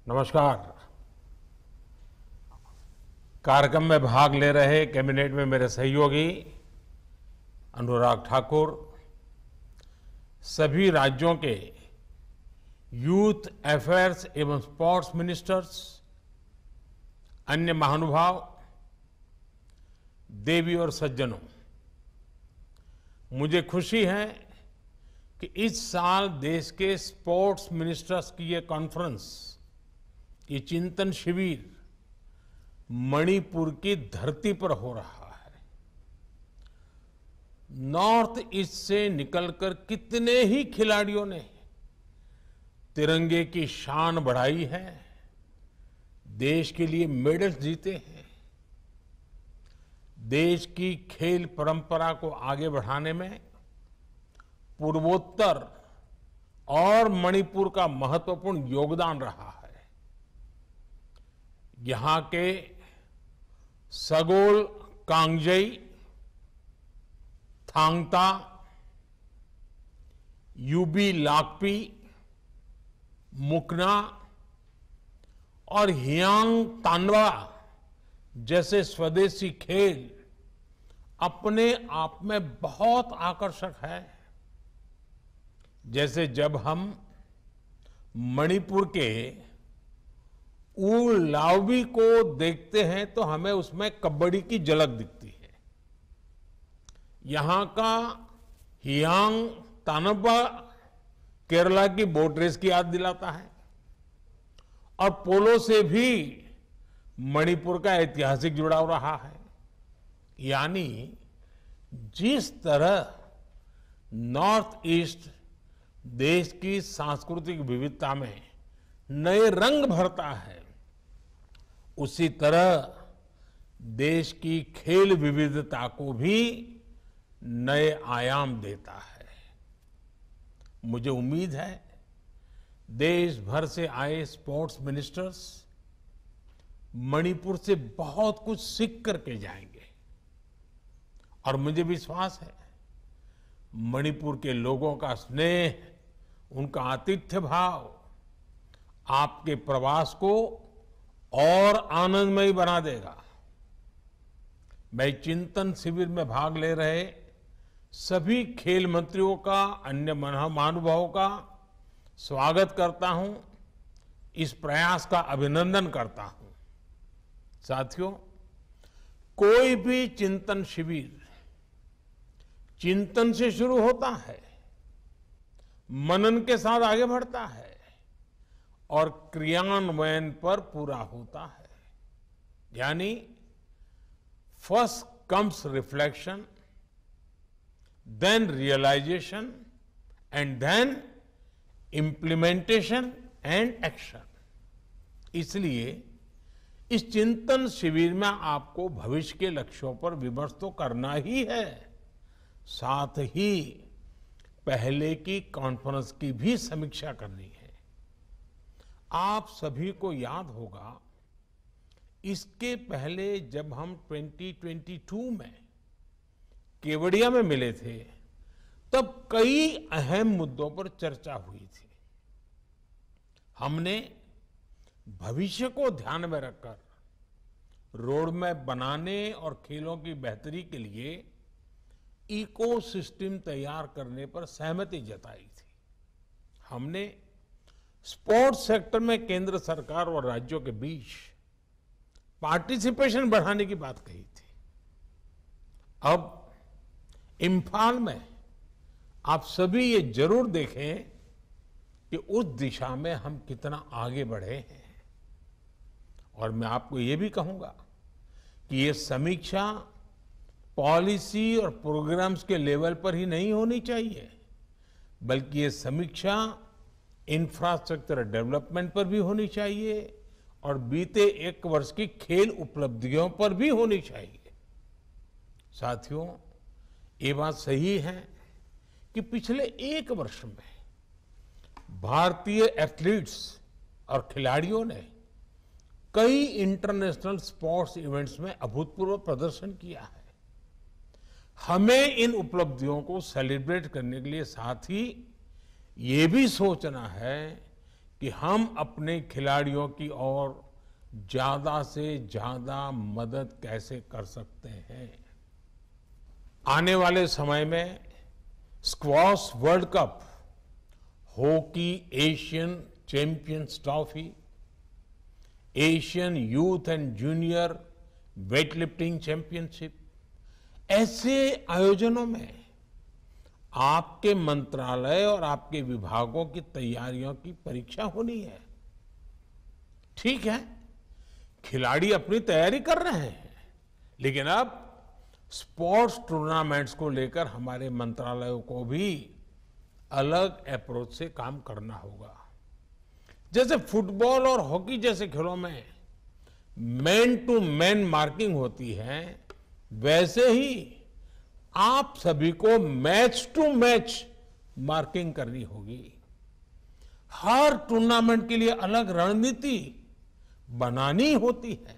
नमस्कार। कार्यक्रम में भाग ले रहे कैबिनेट में मेरे सहयोगी अनुराग ठाकुर, सभी राज्यों के यूथ अफेयर्स एवं स्पोर्ट्स मिनिस्टर्स, अन्य महानुभाव, देवी और सज्जनों, मुझे खुशी है कि इस साल देश के स्पोर्ट्स मिनिस्टर्स की ये कॉन्फ्रेंस, ये चिंतन शिविर मणिपुर की धरती पर हो रहा है। नॉर्थ ईस्ट से निकलकर कितने ही खिलाड़ियों ने तिरंगे की शान बढ़ाई है, देश के लिए मेडल्स जीते हैं। देश की खेल परंपरा को आगे बढ़ाने में पूर्वोत्तर और मणिपुर का महत्वपूर्ण योगदान रहा है। यहां के सगोल कांगजेई, थांगता, यूबी लाकपी, मुकना और हियांग तानवा जैसे स्वदेशी खेल अपने आप में बहुत आकर्षक है। जैसे जब हम मणिपुर के ऊलावबी को देखते हैं तो हमें उसमें कबड्डी की झलक दिखती है। यहां का हियांग तानवा केरला की बोट रेस की याद दिलाता है और पोलो से भी मणिपुर का ऐतिहासिक जुड़ाव रहा है। यानी जिस तरह नॉर्थ ईस्ट देश की सांस्कृतिक विविधता में नए रंग भरता है, उसी तरह देश की खेल विविधता को भी नए आयाम देता है। मुझे उम्मीद है देश भर से आए स्पोर्ट्स मिनिस्टर्स मणिपुर से बहुत कुछ सीख करके जाएंगे और मुझे विश्वास है मणिपुर के लोगों का स्नेह, उनका आतिथ्य भाव आपके प्रवास को और आनंदमयी बना देगा। मैं चिंतन शिविर में भाग ले रहे सभी खेल मंत्रियों का, अन्य महानुभावों का स्वागत करता हूं, इस प्रयास का अभिनंदन करता हूं। साथियों, कोई भी चिंतन शिविर चिंतन से शुरू होता है, मनन के साथ आगे बढ़ता है और क्रियान्वयन पर पूरा होता है। यानी first comes reflection, then realisation and then implementation and action. इसलिए इस चिंतन शिविर में आपको भविष्य के लक्ष्यों पर विमर्श तो करना ही है, साथ ही पहले की कॉन्फ्रेंस की भी समीक्षा करनी है। आप सभी को याद होगा इसके पहले जब हम 2022 में केवड़िया में मिले थे तब कई अहम मुद्दों पर चर्चा हुई थी। हमने भविष्य को ध्यान में रखकर रोड मैप बनाने और खेलों की बेहतरी के लिए इकोसिस्टम तैयार करने पर सहमति जताई थी। हमने स्पोर्ट्स सेक्टर में केंद्र सरकार और राज्यों के बीच पार्टिसिपेशन बढ़ाने की बात कही थी। अब इम्फाल में आप सभी ये जरूर देखें कि उस दिशा में हम कितना आगे बढ़े हैं। और मैं आपको ये भी कहूंगा कि ये समीक्षा पॉलिसी और प्रोग्राम्स के लेवल पर ही नहीं होनी चाहिए, बल्कि ये समीक्षा इंफ्रास्ट्रक्चर डेवलपमेंट पर भी होनी चाहिए और बीते एक वर्ष की खेल उपलब्धियों पर भी होनी चाहिए। साथियों, ये बात सही है कि पिछले एक वर्ष में भारतीय एथलीट्स और खिलाड़ियों ने कई इंटरनेशनल स्पोर्ट्स इवेंट्स में अभूतपूर्व प्रदर्शन किया है। हमें इन उपलब्धियों को सेलिब्रेट करने के लिए साथ ही ये भी सोचना है कि हम अपने खिलाड़ियों की ओर ज्यादा से ज्यादा मदद कैसे कर सकते हैं। आने वाले समय में squash world cup, hockey Asian champions trophy, Asian youth and junior weightlifting championship, ऐसे आयोजनों में आपके मंत्रालय और आपके विभागों की तैयारियों की परीक्षा होनी है। ठीक है, खिलाड़ी अपनी तैयारी कर रहे हैं, लेकिन अब स्पोर्ट्स टूर्नामेंट्स को लेकर हमारे मंत्रालयों को भी अलग अप्रोच से काम करना होगा। जैसे फुटबॉल और हॉकी जैसे खेलों में मैन टू मैन मार्किंग होती है, वैसे ही आप सभी को मैच टू मैच मार्किंग करनी होगी। हर टूर्नामेंट के लिए अलग रणनीति बनानी होती है।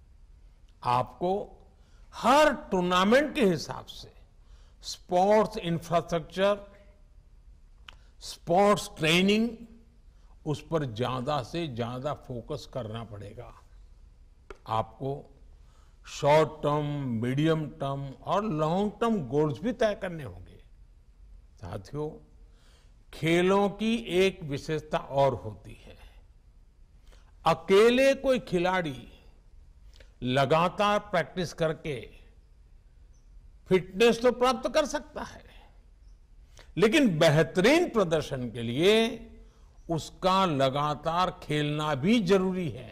आपको हर टूर्नामेंट के हिसाब से स्पोर्ट्स इंफ्रास्ट्रक्चर, स्पोर्ट्स ट्रेनिंग, उस पर ज्यादा से ज्यादा फोकस करना पड़ेगा। आपको शॉर्ट टर्म, मीडियम टर्म और लॉन्ग टर्म गोल्स भी तय करने होंगे। साथियों, खेलों की एक विशेषता और होती है। अकेले कोई खिलाड़ी लगातार प्रैक्टिस करके फिटनेस तो प्राप्त कर सकता है, लेकिन बेहतरीन प्रदर्शन के लिए उसका लगातार खेलना भी जरूरी है।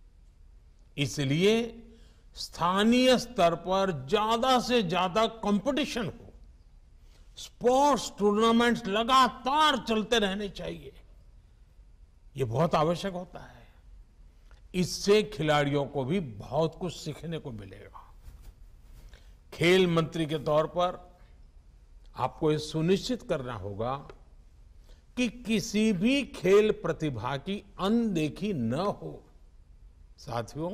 इसलिए स्थानीय स्तर पर ज्यादा से ज्यादा कंपटीशन हो, स्पोर्ट्स टूर्नामेंट्स लगातार चलते रहने चाहिए। ये बहुत आवश्यक होता है। इससे खिलाड़ियों को भी बहुत कुछ सीखने को मिलेगा। खेल मंत्री के तौर पर आपको ये सुनिश्चित करना होगा कि किसी भी खेल प्रतिभा की अनदेखी न हो। साथियों,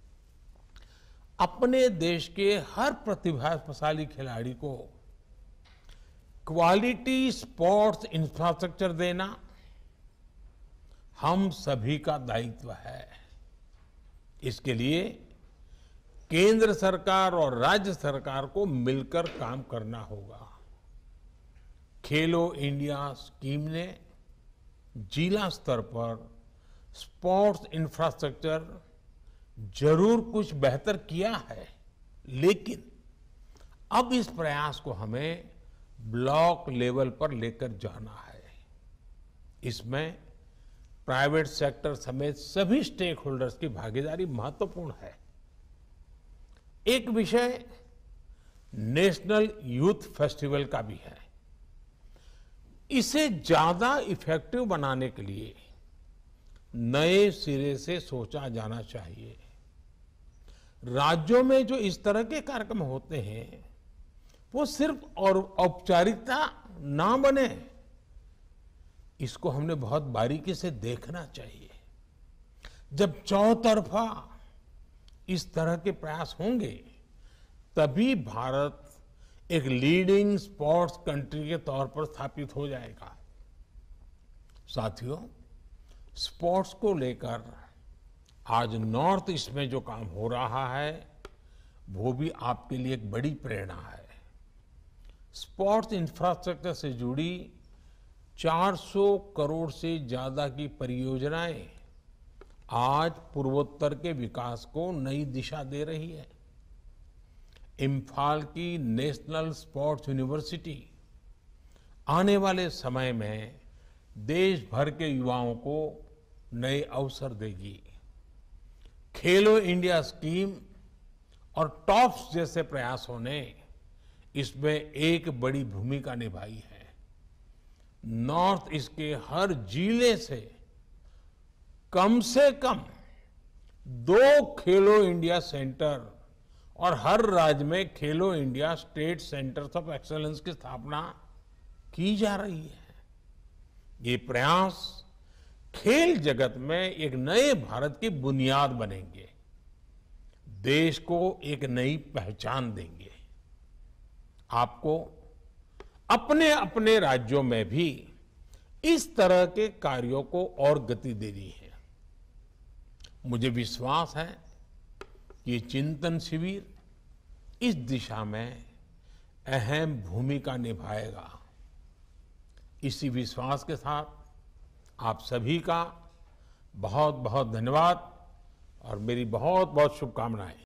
अपने देश के हर प्रतिभाशाली खिलाड़ी को क्वालिटी स्पोर्ट्स इंफ्रास्ट्रक्चर देना हम सभी का दायित्व है। इसके लिए केंद्र सरकार और राज्य सरकार को मिलकर काम करना होगा। खेलो इंडिया स्कीम ने जिला स्तर पर स्पोर्ट्स इंफ्रास्ट्रक्चर जरूर कुछ बेहतर किया है, लेकिन अब इस प्रयास को हमें ब्लॉक लेवल पर लेकर जाना है। इसमें प्राइवेट सेक्टर समेत सभी स्टेक होल्डर्स की भागीदारी महत्वपूर्ण है। एक विषय नेशनल यूथ फेस्टिवल का भी है। इसे ज्यादा इफेक्टिव बनाने के लिए नए सिरे से सोचा जाना चाहिए। राज्यों में जो इस तरह के कार्यक्रम होते हैं, वो सिर्फ और औपचारिकता ना बने, इसको हमने बहुत बारीकी से देखना चाहिए। जब चौतरफा इस तरह के प्रयास होंगे, तभी भारत एक लीडिंग स्पोर्ट्स कंट्री के तौर पर स्थापित हो जाएगा। साथियों, स्पोर्ट्स को लेकर आज नॉर्थ ईस्ट में जो काम हो रहा है, वो भी आपके लिए एक बड़ी प्रेरणा है। स्पोर्ट्स इंफ्रास्ट्रक्चर से जुड़ी 400 करोड़ से ज्यादा की परियोजनाएं आज पूर्वोत्तर के विकास को नई दिशा दे रही है। इम्फाल की नेशनल स्पोर्ट्स यूनिवर्सिटी आने वाले समय में देश भर के युवाओं को नए अवसर देगी। खेलो इंडिया स्कीम और टॉप्स जैसे प्रयासों ने इसमें एक बड़ी भूमिका निभाई है। नॉर्थ ईस्ट के हर जिले से कम 2 खेलो इंडिया सेंटर और हर राज्य में Khelo India state centres of excellence की स्थापना की जा रही है। ये प्रयास खेल जगत में एक नए भारत की बुनियाद बनेंगे, देश को एक नई पहचान देंगे। आपको अपने अपने राज्यों में भी इस तरह के कार्यों को और गति देनी है। मुझे विश्वास है कि ये चिंतन शिविर इस दिशा में अहम भूमिका निभाएगा। इसी विश्वास के साथ आप सभी का बहुत बहुत धन्यवाद और मेरी बहुत बहुत शुभकामनाएं।